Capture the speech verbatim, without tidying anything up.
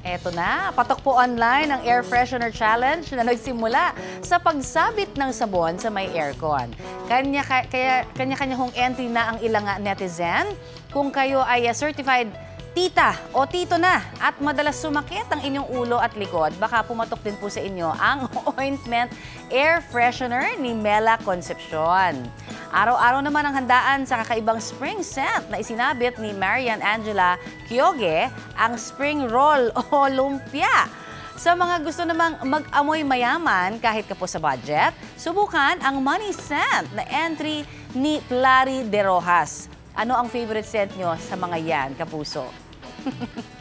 Eto na, patok po online ang Air Freshener Challenge na nagsimula sa pagsabit ng sabon sa may aircon. Kanya, kaya, kanya-kanya hong entry na ang ilang netizen. Kung kayo ay certified tita o tito na at madalas sumakit ang inyong ulo at likod, baka pumatok din po sa inyo ang ointment air freshener ni Mela Concepcion. Araw-araw naman ang handaan sa kakaibang spring scent na isinabit ni Marian Angela Kyoge, ang spring roll o lumpia. Sa mga gusto namang mag-amoy mayaman kahit kapo sa budget, subukan ang money scent na entry ni Plari de Rojas. Ano ang favorite scent nyo sa mga yan, kapuso?